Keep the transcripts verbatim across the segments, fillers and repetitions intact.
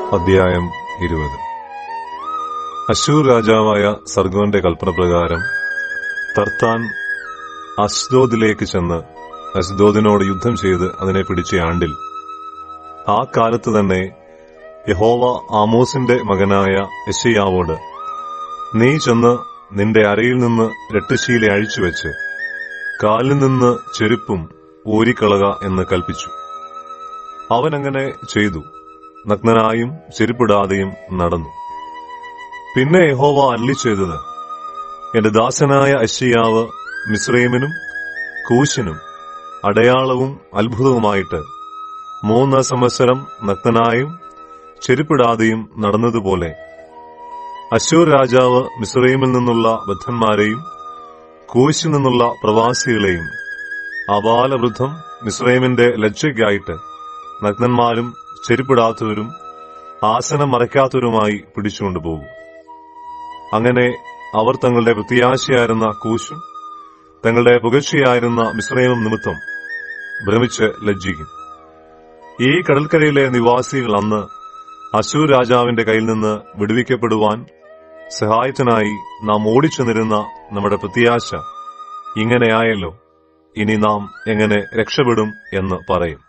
അധ്യായം ഇരുപത്. അശ്ശൂർ രാജാവായ സർഗോന്റെ കൽപ്പനപ്രകാരം തർത്താൻ അശ്ദോദിലേക്ക് ചെന്ന് അശ്ദോദിനോട് യുദ്ധം ചെയ്ത് അതിനെ പിടിച്ച ആണ്ടിൽ ആ കാലത്ത് തന്നെ യഹോവ ആമോസിന്റെ മകനായ യെശയ്യാവോട്, നീ ചെന്ന് നിന്റെ അരയിൽ നിന്ന് രട്ടുശീല അഴിച്ചുവെച്ച് കാലിൽ നിന്ന് ചെരുപ്പും ഊരിക്കളക എന്ന് കൽപ്പിച്ചു. അവനങ്ങനെ ചെയ്തു. നഗ്നനായും ചെരുപ്പിടാതെയും നടന്നു. പിന്നെ യഹോവ അരുളിച്ചെയ്തത്, എന്റെ ദാസനായ യെശയ്യാവ് മിസ്രയീമിനും കൂശിനും അടയാളവും അത്ഭുതവുമായിട്ട് മൂന്ന് സംവത്സരം നഗ്നനായും ചെരുപ്പിടാതെയും നടന്നതുപോലെ അശ്ശൂർ രാജാവ് മിസ്രയീമിൽ നിന്നുള്ള ബദ്ധന്മാരെയും കൂശിൽ നിന്നുള്ള പ്രവാസികളെയും അബാലവൃദ്ധം മിസ്രയീമിന്റെ ലജ്ജയ്ക്കായിട്ട് നഗ്നന്മാരും ചെരുപ്പിടാത്തവരും ആസനം മറയ്ക്കാത്തവരുമായി പിടിച്ചുകൊണ്ടുപോകും. അങ്ങനെ അവർ തങ്ങളുടെ പ്രത്യാശയായിരുന്ന കൂശും തങ്ങളുടെ പുകഴ്ചയായിരുന്ന മിസ്രയീമും നിമിത്തം ഭ്രമിച്ച് ലജ്ജിക്കും. ഈ കടൽക്കരയിലെ നിവാസികൾ അന്ന് അശ്ശൂർ രാജാവിന്റെ കയ്യിൽ നിന്ന് വിടുവിക്കപ്പെടുവാൻ സഹായത്തിനായി നാം ഓടിച്ചെന്നിരുന്ന നമ്മുടെ പ്രത്യാശ ഇങ്ങനെയായല്ലോ, ഇനി നാം എങ്ങനെ രക്ഷപ്പെടും എന്ന് പറയും.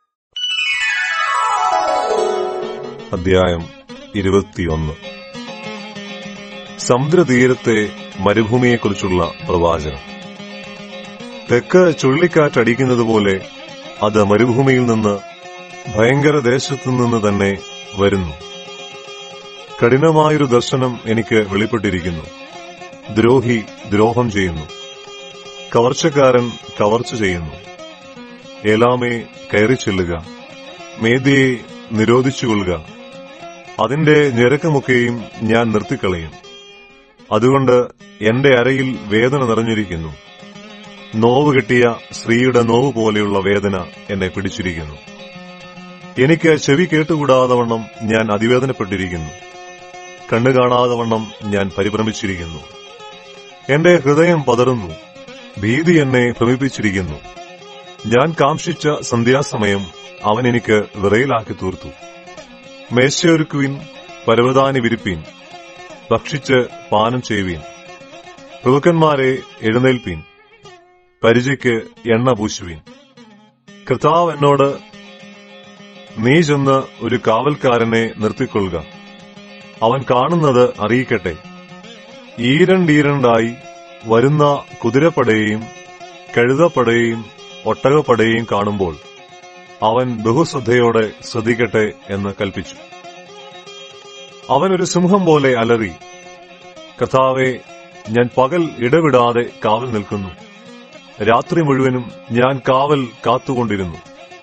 അധ്യായം ഇരുപത്തിയൊന്ന്. സമുദ്രതീരത്തെ മരുഭൂമിയെക്കുറിച്ചുള്ള പ്രവാചനം. തെക്ക് ചുഴലിക്കാറ്റടിക്കുന്നതുപോലെ അത് മരുഭൂമിയിൽ നിന്ന് ഭയങ്കര ദേശത്തുനിന്ന് തന്നെ വരുന്നു. കഠിനമായൊരു ദർശനം എനിക്ക് വെളിപ്പെട്ടിരിക്കുന്നു. ദ്രോഹി ദ്രോഹം ചെയ്യുന്നു, കവർച്ചക്കാരൻ കവർച്ച ചെയ്യുന്നു. ഏലാമേ, കയറി ചെല്ലുക, മേദിയെ നിരോധിച്ചുകൊള്ളുക. അതിന്റെ ഞെരക്കമൊക്കെയും ഞാൻ നിർത്തിക്കളയും. അതുകൊണ്ട് എന്റെ അരയിൽ വേദന നിറഞ്ഞിരിക്കുന്നു. നോവ് കെട്ടിയ സ്ത്രീയുടെ നോവ് പോലെയുള്ള വേദന എന്നെ പിടിച്ചിരിക്കുന്നു. എനിക്ക് ചെവി കേട്ടുകൂടാതവണ്ണം ഞാൻ അതിവേദനപ്പെട്ടിരിക്കുന്നു. കണ്ണു കാണാതവണ്ണം ഞാൻ പരിഭ്രമിച്ചിരിക്കുന്നു. എന്റെ ഹൃദയം പതറുന്നു, ഭീതി എന്നെ ഭ്രമിപ്പിച്ചിരിക്കുന്നു. ഞാൻ കാംക്ഷിച്ച സന്ധ്യാസമയം അവൻ എനിക്ക് വിറയിലാക്കി തീർത്തു. മേശയൊരുക്കുവിൻ, പരവതാനി വിരിപ്പീൻ, ഭക്ഷിച്ച് പാനം ചെയ്യുവീൻ. പ്രഭുക്കന്മാരെ എഴുന്നേൽപ്പീൻ, പരിചയ്ക്ക് എണ്ണ പൂശുവീൻ. കർത്താവ് എന്നോട്, നീ ചെന്ന് ഒരു കാവൽക്കാരനെ നിർത്തിക്കൊള്ളുക, അവൻ കാണുന്നത് അറിയിക്കട്ടെ. ഈരണ്ടീരണ്ടായി വരുന്ന കുതിരപ്പടയെയും കഴുതപ്പടയെയും ഒട്ടകപ്പടയെയും കാണുമ്പോൾ അവൻ ബഹുശ്രദ്ധയോടെ ശ്രദ്ധിക്കട്ടെ എന്ന് കൽപ്പിച്ചു. അവൻ ഒരു സിംഹം പോലെ അലറി, കർത്താവേ, ഞാൻ പകൽ ഇടവിടാതെ കാവൽ നിൽക്കുന്നു. രാത്രി മുഴുവനും ഞാൻ കാവൽ കാത്തുകൊണ്ടിരുന്നു.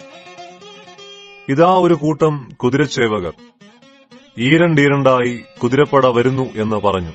ഇതാ ഒരു കൂട്ടം കുതിരച്ചേവകർ ഈരണ്ടീരണ്ടായി കുതിരപ്പട വരുന്നു എന്ന് പറഞ്ഞു.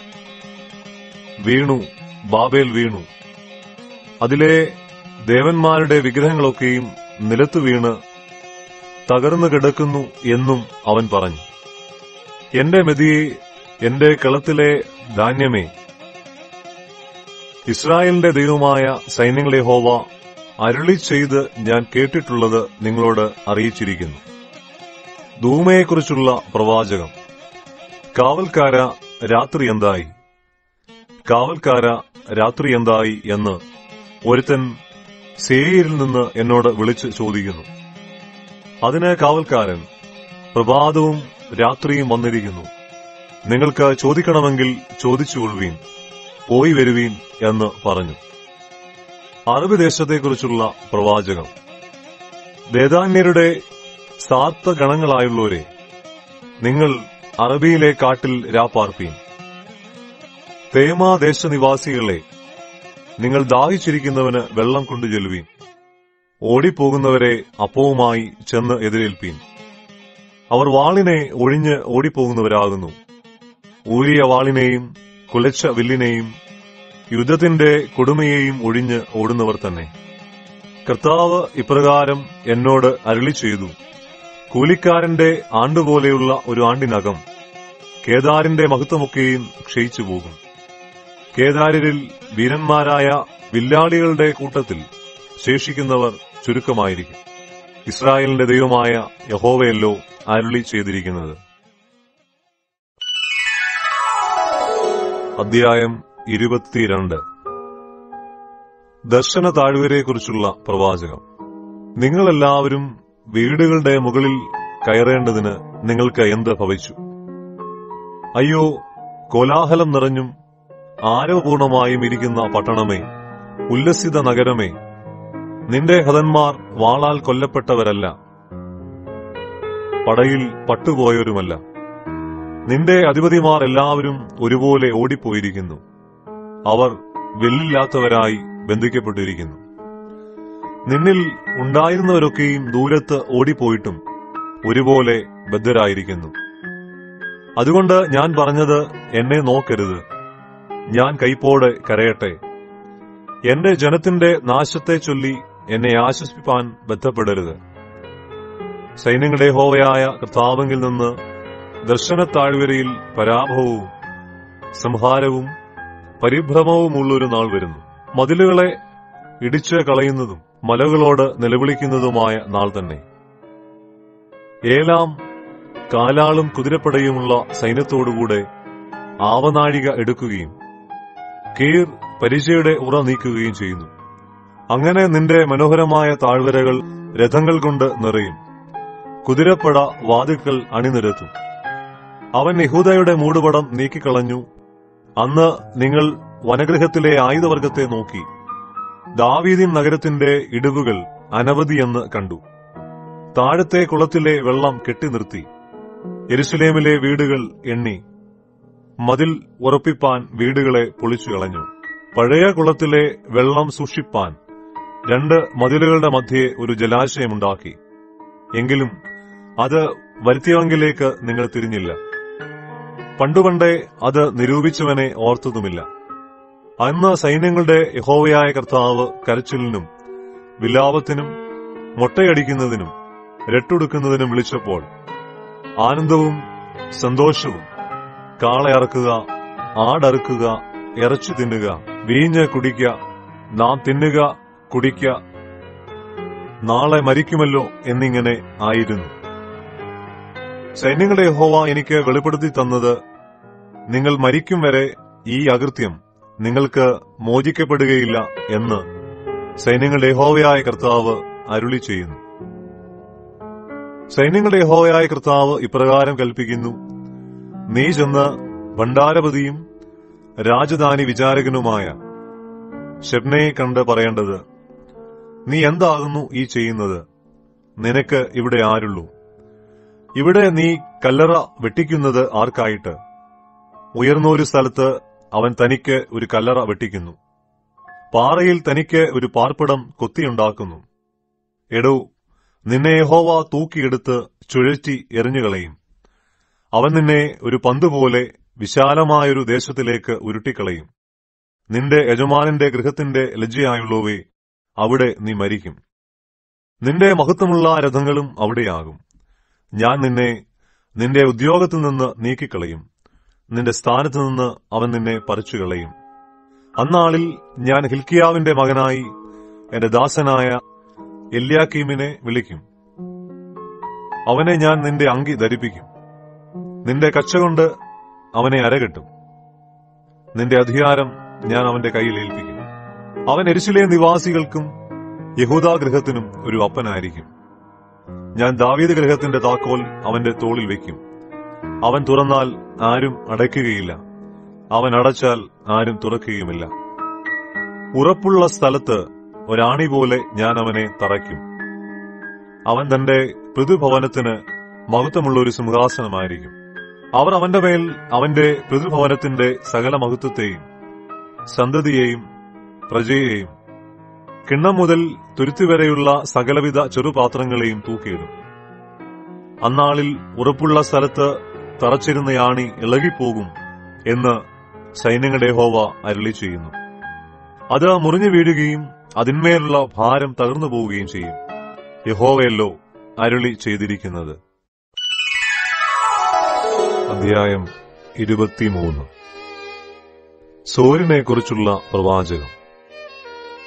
വീണു, ബാബേൽ വീണു, അതിലെ ദേവന്മാരുടെ വിഗ്രഹങ്ങളൊക്കെയും നിലത്തു വീണ് തകർന്നു കിടക്കുന്നു എന്നും അവൻ പറഞ്ഞു. എന്റെ മെതിയെ, എന്റെ കളത്തിലെ ധാന്യമേ, ഇസ്രായേലിന്റെ ദൈവമായ സൈന്യങ്ങളെ യഹോവ അരുളി ചെയ്ത് ഞാൻ കേട്ടിട്ടുള്ളത് നിങ്ങളോട് അറിയിച്ചിരിക്കുന്നു. ധൂമയെക്കുറിച്ചുള്ള പ്രവാചകം. കാവൽക്കാര, രാത്രി എന്തായി? കാവൽക്കാര, രാത്രി എന്തായി എന്ന് ഒരുത്തൻ സേയിരിൽ നിന്ന് എന്നോട് വിളിച്ച് ചോദിക്കുന്നു. അതിന് കാവൽക്കാരൻ, പ്രഭാതവും രാത്രിയും വന്നിരിക്കുന്നു. നിങ്ങൾക്ക് ചോദിക്കണമെങ്കിൽ ചോദിച്ചുകൊള്ളുവീൻ, പോയി വരുവീൻ എന്ന് പറഞ്ഞു. അറബ് ദേശത്തെക്കുറിച്ചുള്ള പ്രവാചകം. ദേദാന്യരുടെ സാത്ത ഗണങ്ങളായുള്ളവരെ, നിങ്ങൾ അറബിയിലെ കാട്ടിൽ രാപ്പാർപ്പീൻ. തേമാദേശനിവാസികളെ, നിങ്ങൾ ദാഹിച്ചിരിക്കുന്നവന് വെള്ളം കൊണ്ടുചെല്ലുവീൻ. ഓടിപ്പോകുന്നവരെ അപ്പവുമായി ചെന്ന് എതിരേൽപ്പീൻ. അവർ വാളിനെ ഒഴിഞ്ഞ് ഓടിപ്പോകുന്നവരാകുന്നു. ഊരിയ വാളിനെയും കുലച്ച വില്ലിനെയും യുദ്ധത്തിന്റെ കൊടുമയെയും ഒഴിഞ്ഞ് ഓടുന്നവർ തന്നെ. കർത്താവ് ഇപ്രകാരം എന്നോട് അരുളി ചെയ്തു, കൂലിക്കാരന്റെ ആണ്ടുപോലെയുള്ള ഒരു ആണ്ടിനകം കേദാരിന്റെ മഹത്വമൊക്കെയും ക്ഷയിച്ചു പോകും. കേദാര്യരിൽ വീരന്മാരായ വില്ലാളികളുടെ കൂട്ടത്തിൽ ശേഷിക്കുന്നവർ ചുരുക്കമായിരിക്കും. ഇസ്രായേലിന്റെ ദൈവമായ യഹോവയല്ലോ അരുളി ചെയ്തിരിക്കുന്നത്. അധ്യായം ഇരുപത്തിരണ്ട്. ദർശന താഴ്വരയെക്കുറിച്ചുള്ള പ്രവാചകം. നിങ്ങളെല്ലാവരും വീടുകളുടെ മുകളിൽ കയറേണ്ടതിന് നിങ്ങൾക്ക് എന്ത് ഭവിച്ചു? അയ്യോ, കോലാഹലം നിറഞ്ഞും ആരവപൂർണമായും ഇരിക്കുന്ന പട്ടണമേ, ഉല്ലസിത നഗരമേ, നിന്റെ ഹതന്മാർ വാളാൽ കൊല്ലപ്പെട്ടവരല്ല, പടയിൽ പട്ടുപോയവരുമല്ല. നിന്റെ അധിപതിമാർ എല്ലാവരും ഒരുപോലെ ഓടിപ്പോയിരിക്കുന്നു. അവർ വെല്ലില്ലാത്തവരായി ബന്ധിക്കപ്പെട്ടിരിക്കുന്നു. നിന്നിൽ ഉണ്ടായിരുന്നവരൊക്കെയും ദൂരത്ത് ഓടിപ്പോയിട്ടും ഒരുപോലെ ബദ്ധരായിരിക്കുന്നു. അതുകൊണ്ട് ഞാൻ പറഞ്ഞത്, എന്നെ നോക്കരുത്, ഞാൻ കൈപ്പോടെ കരയട്ടെ. എന്റെ ജനത്തിന്റെ നാശത്തെ ചൊല്ലി എന്നെ ആശ്വസിപ്പാൻ ബന്ധപ്പെടരുത്. സൈന്യങ്ങളുടെ യഹോവയായ കർത്താവിങ്കിൽ നിന്ന് ദർശനത്താഴ്വരയിൽ പരാഭവവും സംഹാരവും പരിഭ്രമവുമുള്ളൊരു നാൾ വരുന്നു. മതിലുകളെ ഇടിച്ച് കളയുന്നതും മലകളോട് നിലവിളിക്കുന്നതുമായ നാൾ തന്നെ. ഏലാം കാലാളും കുതിരപ്പടയുമുള്ള സൈന്യത്തോടുകൂടെ ആവനാഴിക എടുക്കുകയും കീർ പരിചയുടെ ഉറ നീക്കുകയും ചെയ്യുന്നു. അങ്ങനെ നിന്റെ മനോഹരമായ താഴ്വരകൾ രഥങ്ങൾ കൊണ്ട് നിറയും. കുതിരപ്പട വാതിൽക്കൽ അണിനിരത്തും. അവൻ യഹൂദയുടെ മൂടുപടം നീക്കിക്കളഞ്ഞു. അന്ന് നിങ്ങൾ വനഗൃഹത്തിലെ ആയുധവർഗത്തെ നോക്കി ദാവീദിൻ നഗരത്തിന്റെ ഇടിവുകൾ അനവധിയെന്ന് കണ്ടു. താഴത്തെ കുളത്തിലെ വെള്ളം കെട്ടിനിർത്തി. യെരുശലേമിലെ വീടുകൾ എണ്ണി മതിൽ ഉറപ്പിപ്പാൻ വീടുകളെ പൊളിച്ചു കളഞ്ഞു. പഴയ കുളത്തിലെ വെള്ളം സൂക്ഷിപ്പാൻ രണ്ട് മതിലുകളുടെ മധ്യേ ഒരു ജലാശയമുണ്ടാക്കി. എങ്കിലും അത് വരുത്തിയവങ്കിലേക്ക് നിങ്ങൾ തിരിഞ്ഞില്ല. പണ്ടുപണ്ടേ അത് നിരൂപിച്ചവനെ ഓർത്തതുമില്ല. അന്ന് സൈന്യങ്ങളുടെ യഹോവയായ കർത്താവ് കരച്ചിലിനും വിലാപത്തിനും മൊട്ടയടിക്കുന്നതിനും രട്ടുടുക്കുന്നതിനും വിളിച്ചപ്പോൾ ആനന്ദവും സന്തോഷവും, കാളയറക്കുക, ആടറുക്കുക, ഇറച്ചി തിന്നുക, വീഞ്ഞ് കുടിക്ക, നാം തിന്നുക കുടിക്ക, നാളെ മരിക്കുമല്ലോ എന്നിങ്ങനെ ആയിരുന്നു. സൈന്യങ്ങളുടെ യഹോവ എനിക്ക് വെളിപ്പെടുത്തി തന്നത്, നിങ്ങൾ മരിക്കും വരെ ഈ അകൃത്യം നിങ്ങൾക്ക് മോചിക്കപ്പെടുകയില്ല എന്ന് സൈന്യങ്ങളുടെ യഹോവയായ കർത്താവ് അരുളി ചെയ്യുന്നു. സൈന്യങ്ങളുടെ യഹോവയായ കർത്താവ് ഇപ്രകാരം കൽപ്പിക്കുന്നു: നീ ചെന്ന് ഭണ്ഡാരപതിയും രാജധാനി വിചാരകനുമായ ശെബ്നയെ കണ്ട് പറയേണ്ടത്, നീ എന്താകുന്നു ഈ ചെയ്യുന്നത്? നിനക്ക് ഇവിടെ ആരുള്ളൂ? ഇവിടെ നീ കല്ലറ വെട്ടിക്കുന്നത് ആർക്കായിട്ട്? ഉയർന്നൊരു സ്ഥലത്ത് അവൻ തനിക്ക് ഒരു കല്ലറ വെട്ടിക്കുന്നു, പാറയിൽ തനിക്ക് ഒരു പാർപ്പിടം കൊത്തിയുണ്ടാക്കുന്നു. എടോ, നിന്നെ യഹോവ തൂക്കിയെടുത്ത് ചുഴറ്റി എറിഞ്ഞുകളയും. അവൻ നിന്നെ ഒരു പന്തുപോലെ വിശാലമായൊരു ദേശത്തിലേക്ക് ഉരുട്ടിക്കളയും. നിന്റെ യജമാനന്റെ ഗൃഹത്തിന്റെ ലജ്ജയായുള്ളവേ, അവിടെ നീ മരിക്കും. നിന്റെ മഹത്വമുള്ള രഥങ്ങളും അവിടെയാകും. ഞാൻ നിന്നെ നിന്റെ ഉദ്യോഗത്തിൽ നിന്ന് നീക്കിക്കളയും. നിന്റെ സ്ഥാനത്ത് നിന്ന് അവൻ നിന്നെ പറിച്ചുകളയും. അന്നാളിൽ ഞാൻ ഹിൽക്കിയാവിന്റെ മകനായി എന്റെ ദാസനായ എല്യാക്കീമിനെ വിളിക്കും. അവനെ ഞാൻ നിന്റെ അങ്കി ധരിപ്പിക്കും. നിന്റെ കച്ചകൊണ്ട് അവനെ അരകെട്ടും. നിന്റെ അധികാരം ഞാൻ അവന്റെ കയ്യിൽ ഏൽപ്പിക്കും. അവൻ യെരൂശലേം നിവാസികൾക്കും യഹൂദാഗൃഹത്തിനും ഒരു അപ്പനായിരിക്കും. ഞാൻ ദാവീദ് ഗൃഹത്തിന്റെ താക്കോൽ അവന്റെ തോളിൽ വയ്ക്കും. അവൻ തുറന്നാൽ ആരും അടയ്ക്കുകയില്ല, അവൻ അടച്ചാൽ ആരും തുറക്കുകയുമില്ല. ഉറപ്പുള്ള സ്ഥലത്ത് ഒരാണി പോലെ ഞാൻ അവനെ തറയ്ക്കും. അവൻ തന്റെ പൃഥുഭവനത്തിന് മഹത്വമുള്ള ഒരു സിംഹാസനമായിരിക്കും. അവർ അവന്റെ മേൽ അവന്റെ പൃഥുഭവനത്തിന്റെ സകല മഹത്വത്തെയും സന്തതിയെയും പ്രജയെയും കിണ്ണം മുതൽ തുരുത്തിവരെയുള്ള സകലവിധ ചെറുപാത്രങ്ങളെയും തൂക്കിയിടും. അന്നാളിൽ ഉറപ്പുള്ള സ്ഥലത്ത് തറച്ചിരുന്ന യാണി ഇളകിപ്പോകും എന്ന് സൈന്യങ്ങളുടെ യഹോവ അരുളി ചെയ്യുന്നു. അത് മുറിഞ്ഞു വീഴുകയും അതിന്മേലുള്ള ഭാരം തകർന്നു പോവുകയും ചെയ്യും. യഹോവയല്ലോ അരുളി ചെയ്തിരിക്കുന്നത്. അധ്യായം ഇരുപത്തിമൂന്ന്. സോരിനെക്കുറിച്ചുള്ള പ്രവാചകം.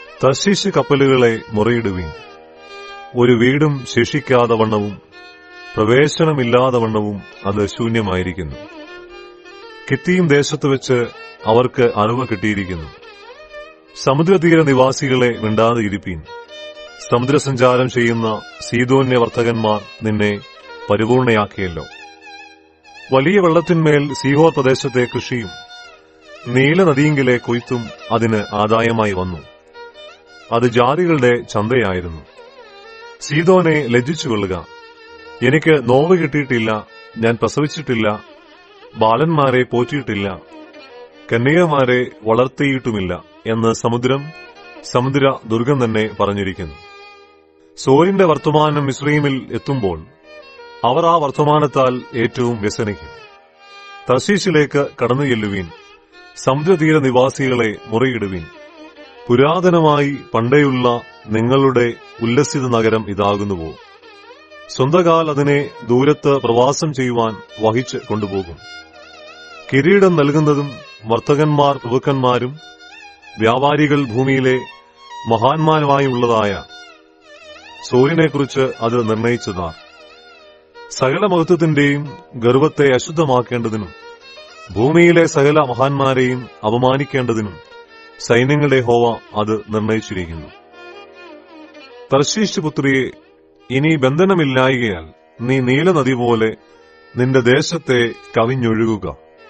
തർശീശ് കപ്പലുകളെ മുറയിടുവീൻ, ഒരു വീടും ശേഷിക്കാതെ വണ്ണവും പ്രവേശനമില്ലാതവണ്ണവും അത് ശൂന്യമായിരിക്കുന്നു. കിത്തീം ദേശത്ത് വെച്ച് അവർക്ക് അറിവ് കിട്ടിയിരിക്കുന്നു. സമുദ്രതീര നിവാസികളെ മിണ്ടാതെ ഇരിപ്പീൻ. സമുദ്രസഞ്ചാരം ചെയ്യുന്ന സീദോന്യ വർത്തകന്മാർ നിന്നെ പരിപൂർണയാക്കിയല്ലോ. വലിയ വെള്ളത്തിന്മേൽ സീഹോർ പ്രദേശത്തെ കൃഷിയും നീലനദിയിങ്കിലെ കൊയ്ത്തും അതിന് ആദായമായി വന്നു. അത് ജാതികളുടെ ചന്തയായിരുന്നു. സീദോനെ ലജ്ജിച്ചുകൊള്ളുക. എനിക്ക് നോവ് കിട്ടിയിട്ടില്ല, ഞാൻ പ്രസവിച്ചിട്ടില്ല, ബാലന്മാരെ പോറ്റിയിട്ടില്ല, കന്യകമാരെ വളർത്തിയിട്ടുമില്ല എന്ന് സമുദ്രം സമുദ്ര ദുർഗം തന്നെ പറഞ്ഞിരിക്കുന്നു. സോരിന്റെ വർത്തമാനം മിസ്രയീമിൽ എത്തുമ്പോൾ അവർ ആ വർത്തമാനത്താൽ ഏറ്റവും വ്യസനിക്കും. തർശീശിലേക്ക് കടന്നു ചെല്ലുവീൻ, സമുദ്രതീര നിവാസികളെ മുറയിടുവീൻ. പുരാതനമായി പണ്ടേയുള്ള നിങ്ങളുടെ ഉല്ലസിത നഗരം ഇതാകുന്നുവോ? സ്വന്തകാൽ അതിനെ ദൂരത്ത് പ്രവാസം ചെയ്യുവാൻ വഹിച്ച് കൊണ്ടുപോകും. കിരീടം നൽകുന്നതും വർത്തകന്മാർ പ്രഭുക്കന്മാരും വ്യാപാരികൾ ഭൂമിയിലെ മഹാന്മാരുമായുള്ളതായ സൂര്യനെക്കുറിച്ച് അത് നിർണയിച്ചതാർ. സകല മഹത്വത്തിന്റെയും ഗർവത്തെ അശുദ്ധമാക്കേണ്ടതിനും ഭൂമിയിലെ സകല മഹാന്മാരെയും അപമാനിക്കേണ്ടതിനും സൈന്യങ്ങളുടെ യഹോവ അത് നിർണയിച്ചിരിക്കുന്നു. തർശീശ് പുത്രിയെ, ഇനി ബന്ധനമില്ലായികയാൽ നീ നീലനദി പോലെ നിന്റെ ദേശത്തെ കവിഞ്ഞൊഴുകുക.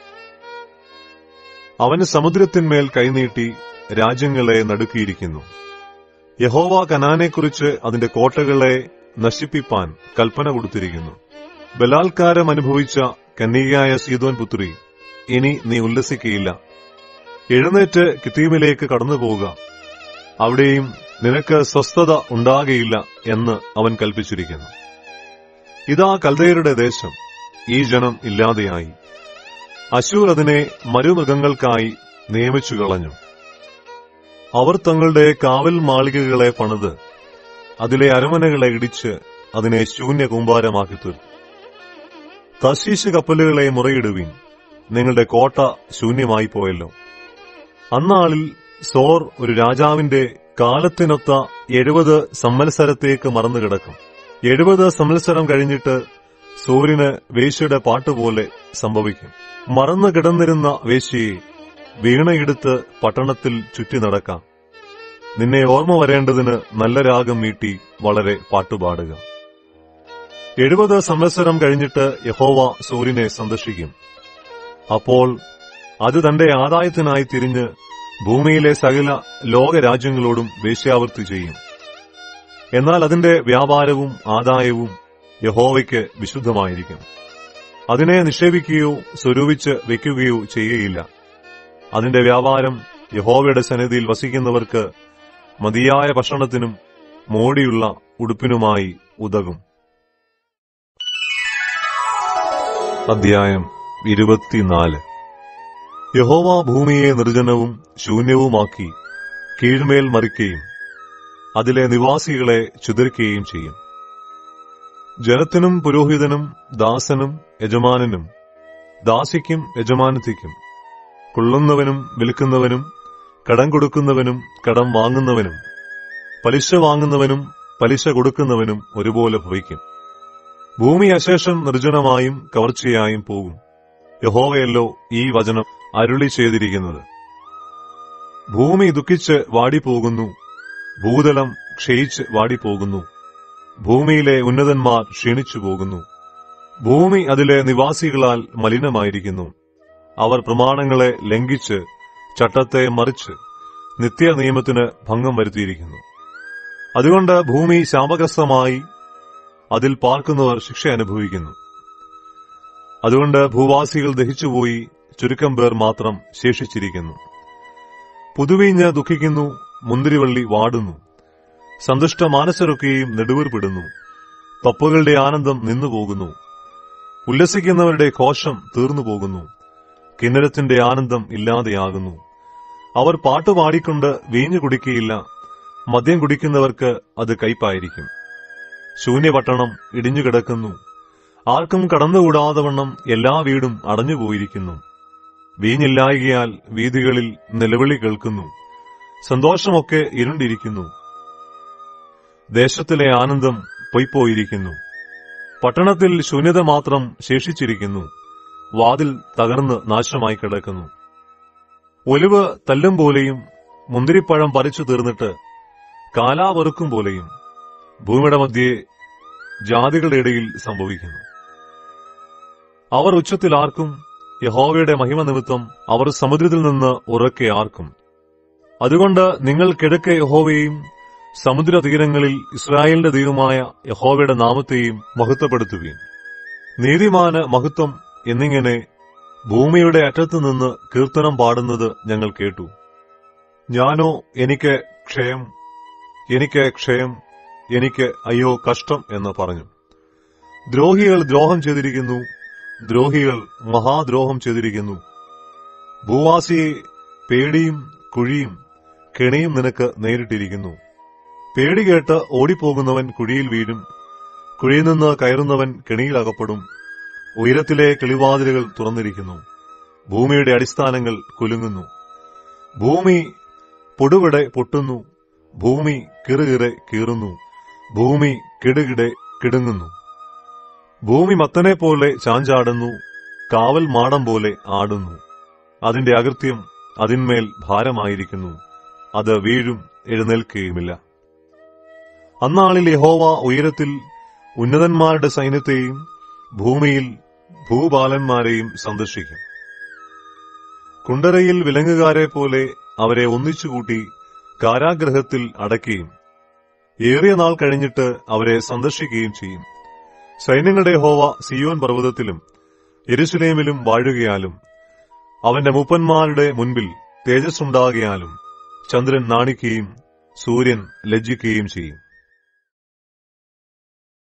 അവന് സമുദ്രത്തിന്മേൽ കൈനീട്ടി രാജ്യങ്ങളെ നടുക്കിയിരിക്കുന്നു. യഹോവ കനാനെക്കുറിച്ച് അതിന്റെ കോട്ടകളെ നശിപ്പിപ്പാൻ കൽപ്പന കൊടുത്തിരിക്കുന്നു. ബലാത്കാരം അനുഭവിച്ച കന്യകയായ സീദോൻ പുത്രി, ഇനി നീ ഉല്ലസിക്കയില്ല. എഴുന്നേറ്റ് കിത്തീമിലേക്ക് കടന്നുപോകുക, അവിടെയും നിനക്ക് സ്വസ്ഥത ഉണ്ടാകയില്ല എന്ന് അവൻ കൽപ്പിച്ചിരിക്കുന്നു. ഇതാ കൽദയരുടെ ദേശം, ഈ ജനം ഇല്ലാതെയായി. അശൂർ അതിനെ മരുമൃഗങ്ങൾക്കായി നിയമിച്ചു കളഞ്ഞു. അവർ തങ്ങളുടെ കാവൽ മാളികകളെ പണിത് അതിലെ അരമനകളെ ഇടിച്ച് അതിനെ ശൂന്യ കൂമ്പാരമാക്കി തീർത്തു. തർശീശ് കപ്പലുകളെ മുറയിടുവിൻ, നിങ്ങളുടെ കോട്ട ശൂന്യമായി പോയല്ലോ. അന്നാളിൽ സോർ ഒരു രാജാവിന്റെ കാലത്തിനൊത്ത എഴുപത് സംവത്സരത്തേക്ക് മറന്നുകിടക്കും. എഴുപത് സംവത്സരം കഴിഞ്ഞിട്ട് സൂര്യന് വേശ്യയുടെ പാട്ടുപോലെ സംഭവിക്കും. മറന്നു കിടന്നിരുന്ന വേശ്യയെ വീണയെടുത്ത് പട്ടണത്തിൽ ചുറ്റി നടക്കാം. നിന്നെ ഓർമ്മ വരേണ്ടതിന് നല്ല രാഗം മീട്ടി വളരെ പാട്ടുപാടുക. എഴുപത് സംവത്സരം കഴിഞ്ഞിട്ട് യഹോവ സൂര്യനെ സന്ദർശിക്കും. അപ്പോൾ അത് തന്റെ ആദായത്തിനായി തിരിഞ്ഞ് ഭൂമിയിലെ സകല ലോകരാജ്യങ്ങളോടും വേശ്യാവൃത്തി ചെയ്യും. എന്നാൽ അതിന്റെ വ്യാപാരവും ആദായവും യഹോവയ്ക്ക് വിശുദ്ധമായിരിക്കും. അതിനെ നിക്ഷേപിക്കുകയോ സ്വരൂപിച്ച് വയ്ക്കുകയോ ചെയ്യുകയില്ല. അതിന്റെ വ്യാപാരം യഹോവയുടെ സന്നിധിയിൽ വസിക്കുന്നവർക്ക് മതിയായ ഭക്ഷണത്തിനും മോടിയുള്ള ഉടുപ്പിനുമായി ഉതകും. അധ്യായം ഇരുപത്തിനാല്. യഹോവ ഭൂമിയെ നിർജ്ജനവും ശൂന്യവുമാക്കി കീഴ്മേൽ മറിക്കുകയും അതിലെ നിവാസികളെ ചിതറിക്കുകയും ചെയ്യും. ജനത്തിനും പുരോഹിതനും ദാസനും യജമാനനും ദാസിക്കും യജമാനത്തിക്കും കൊള്ളുന്നവനും വിൽക്കുന്നവനും കടം കൊടുക്കുന്നവനും കടം വാങ്ങുന്നവനും പലിശ വാങ്ങുന്നവനും പലിശ കൊടുക്കുന്നവനും ഒരുപോലെ ഭവിക്കും. ഭൂമി അശേഷം നിർജ്ജനമായും കവർച്ചയായും പോകും. യഹോവയല്ലോ ഈ വചനം അരുളി ചെയ്തിരിക്കുന്നത്. ഭൂമി ദുഃഖിച്ച് വാടിപ്പോകുന്നു, ഭൂതലം ക്ഷയിച്ച് വാടിപ്പോകുന്നു, ഭൂമിയിലെ ഉന്നതന്മാർ ക്ഷീണിച്ചു പോകുന്നു. ഭൂമി അതിലെ നിവാസികളാൽ മലിനമായിരിക്കുന്നു. അവർ പ്രമാണങ്ങളെ ലംഘിച്ച് ചട്ടത്തെ മറിച്ച് നിത്യനിയമത്തിന് ഭംഗം വരുത്തിയിരിക്കുന്നു. അതുകൊണ്ട് ഭൂമി ശാപഗ്രസ്തമായി അതിൽ പാർക്കുന്നവർ ശിക്ഷ അനുഭവിക്കുന്നു. അതുകൊണ്ട് ഭൂവാസികൾ ദഹിച്ചുപോയി ചുരുക്കം പേർ മാത്രം ശേഷിച്ചിരിക്കുന്നു. പുതുവീഞ്ഞ് ദുഃഖിക്കുന്നു, മുന്തിരിവള്ളി വാടുന്നു, സന്തുഷ്ട മാനസരൊക്കെയും നെടുവീർപ്പിടുന്നു. പപ്പുകളുടെ ആനന്ദം നിന്നുപോകുന്നു, ഉല്ലസിക്കുന്നവരുടെ ഘോഷം തീർന്നുപോകുന്നു, കിന്നരത്തിന്റെ ആനന്ദം ഇല്ലാതെയാകുന്നു. അവർ പാട്ടുപാടിക്കൊണ്ട് വീഞ്ഞു കുടിക്കുകയില്ല, മദ്യം കുടിക്കുന്നവർക്ക് അത് കയ്പായിരിക്കും. ശൂന്യപട്ടണം ഇടിഞ്ഞുകിടക്കുന്നു, ആർക്കും കടന്നുകൂടാതെ വണ്ണം എല്ലാ വീടും അടഞ്ഞുപോയിരിക്കുന്നു. വീഞ്ഞില്ലായകയാൽ വീഥികളിൽ നിലവിളി കേൾക്കുന്നു, സന്തോഷമൊക്കെ ഇരുണ്ടിരിക്കുന്നു. ദേശത്തിലെ ആനന്ദം പൊയ്പോയിരിക്കുന്നു. പട്ടണത്തിൽ ശൂന്യത മാത്രം ശേഷിച്ചിരിക്കുന്നു. വാതിൽ തകർന്ന് നാശമായി കിടക്കുന്നു. ഒലിവ് തല്ലും പോലെയും മുന്തിരിപ്പഴം പറിച്ചു തീർന്നിട്ട് കാലാവറുക്കും പോലെയും ഭൂമിയുടെ മധ്യേ ജാതികളുടെ ഇടയിൽ സംഭവിക്കുന്നു. അവർ ഉച്ചത്തിൽ ആർക്കും, യഹോവയുടെ മഹിമ നിമിത്തം അവർ സമുദ്രത്തിൽ നിന്ന് ഉറക്കെ ആർക്കും. അതുകൊണ്ട് നിങ്ങൾ കിഴക്കെ യഹോവയെയും സമുദ്ര തീരങ്ങളിൽ ഇസ്രായേലിന്റെ ദൈവമായ യഹോവയുടെ നാമത്തെയും മഹത്വപ്പെടുത്തുവീൻ. നീതിമാന് മഹത്വം എന്നിങ്ങനെ ഭൂമിയുടെ അറ്റത്തുനിന്ന് കീർത്തനം പാടുന്നത് ഞങ്ങൾ കേട്ടു. ഞാനോ എനിക്ക് ക്ഷയം, എനിക്ക് ക്ഷയം, എനിക്ക് അയ്യോ കഷ്ടം എന്ന് പറഞ്ഞു. ദ്രോഹികൾ ദ്രോഹം ചെയ്തിരിക്കുന്നു, ദ്രോഹികൾ മഹാദ്രോഹം ചെയ്തിരിക്കുന്നു. ഭൂവാസിയെ പേടിയും കുഴിയും കെണിയും നിനക്ക് നേരിട്ടിരിക്കുന്നു. പേടി കേട്ട് ഓടിപ്പോകുന്നവൻ കുഴിയിൽ വീഴും, കുഴിയിൽ നിന്ന് കയറുന്നവൻ കെണിയിൽ അകപ്പെടും. ഉയരത്തിലെ കിളിവാതിലുകൾ തുറന്നിരിക്കുന്നു, ഭൂമിയുടെ അടിസ്ഥാനങ്ങൾ കുലുങ്ങുന്നു. ഭൂമി പൊടുവിടെ പൊട്ടുന്നു, ഭൂമി കിറുകിറെ കീറുന്നു, ഭൂമി കിടുകിടെ കിടുങ്ങുന്നു. ഭൂമി മത്തനെ പോലെ ചാഞ്ചാടുന്നു, കാവൽ മാടം പോലെ ആടുന്നു. അതിന്റെ അകൃത്യം അതിന്മേൽ ഭാരമായിരിക്കുന്നു, അത് വീഴും, എഴുന്നേൽക്കുകയുമില്ല. അന്നാളിൽ യഹോവ ഉയരത്തിൽ ഉന്നതന്മാരുടെ സൈന്യത്തെയും ഭൂമിയിൽ ഭൂപാലന്മാരെയും സന്ദർശിക്കും. കുണ്ടറയിൽ വിലങ്ങുകാരെ പോലെ അവരെ ഒന്നിച്ചുകൂട്ടി കാരാഗ്രഹത്തിൽ അടയ്ക്കുകയും ഏറിയ നാൾ കഴിഞ്ഞിട്ട് അവരെ സന്ദർശിക്കുകയും ചെയ്യും. സൈന്യങ്ങളുടെ യഹോവ സിയോൻ പർവ്വതത്തിലും യെരൂശലേമിലും വാഴുകയാലും അവന്റെ മൂപ്പന്മാരുടെ മുൻപിൽ തേജസ്സുണ്ടാകയാലും ചന്ദ്രൻ നാണിക്കുകയും സൂര്യൻ ലജ്ജിക്കുകയും ചെയ്യും.